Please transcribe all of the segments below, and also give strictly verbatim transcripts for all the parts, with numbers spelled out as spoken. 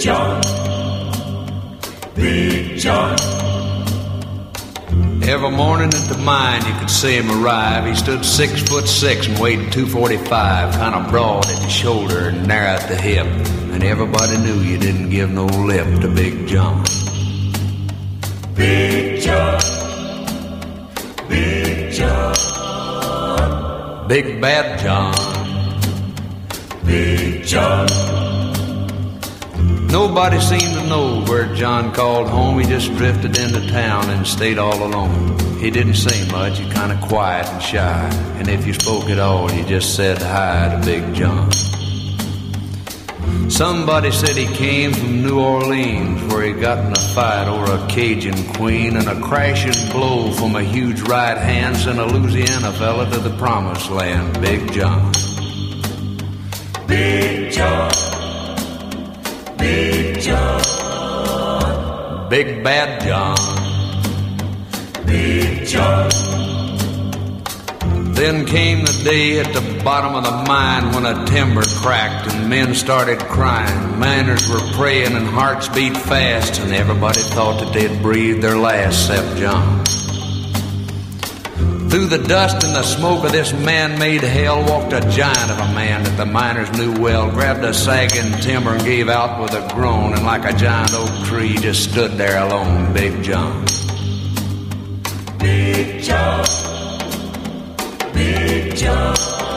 John, Big John. Every morning at the mine you could see him arrive. He stood six foot six and weighed two forty-five, kind of broad at the shoulder and narrow at the hip. And everybody knew you didn't give no lip to Big John. Big John, Big John, Big Bad John, Big John. Nobody seemed to know where John called home. He just drifted into town and stayed all alone. He didn't say much, he kind of quiet and shy. And if you spoke at all, you just said hi to Big John. Somebody said he came from New Orleans, where he got in a fight over a Cajun queen, and a crashing blow from a huge right hand sent a Louisiana fella to the promised land. Big John, Big John, Big John, Big Bad John, Big John. Then came the day at the bottom of the mine when a timber cracked and men started crying. Miners were praying and hearts beat fast, and everybody thought that they'd breathed their last except John. Through the dust and the smoke of this man-made hell walked a giant of a man that the miners knew well, grabbed a sagging timber and gave out with a groan, and like a giant oak tree just stood there alone. Big John, Big John, Big John,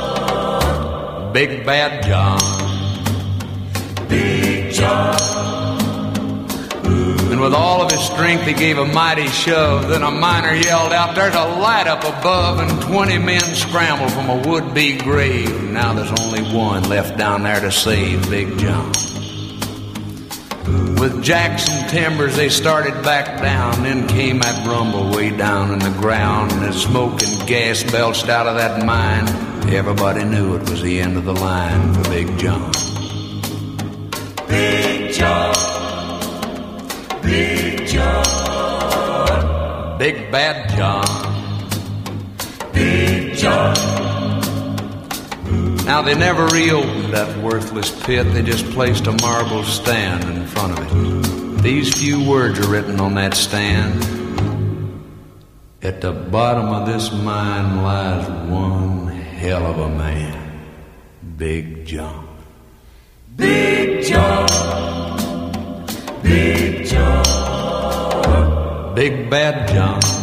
Big Bad John, Big John. And with all of his strength he gave a mighty shove. Then a miner yelled out, "There's a light up above," and twenty men scrambled from a would-be grave. Now there's only one left down there to save Big John. With jacks and timbers they started back down. Then came that rumble way down in the ground, and as smoke and gas belched out of that mine, everybody knew it was the end of the line for Big John. Big John, Big John, Big Bad John, Big John. Now they never reopened that worthless pit. They just placed a marble stand in front of it. These few words are written on that stand: "At the bottom of this mine lies one hell of a man, Big John." Big John, Big John, Big Bad John,